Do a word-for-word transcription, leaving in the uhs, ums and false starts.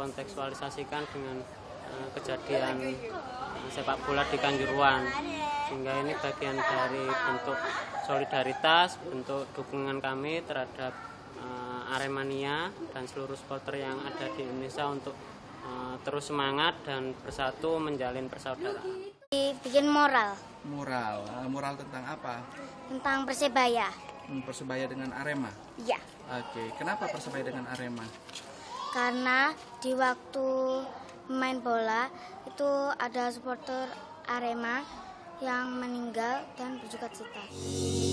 dikontekstualisasikan dengan uh, kejadian uh, sepak bola di Kanjuruhan, sehingga ini bagian dari bentuk solidaritas, bentuk dukungan kami terhadap uh, Aremania dan seluruh supporter yang ada di Indonesia untuk uh, terus semangat dan bersatu menjalin persaudaraan. Bikin moral. Moral, moral tentang apa? Tentang Persebaya. Hmm, Persebaya dengan Arema? Iya. Oke, kenapa Persebaya dengan Arema? Karena di waktu main bola itu ada supporter Arema yang meninggal dan berduka cita.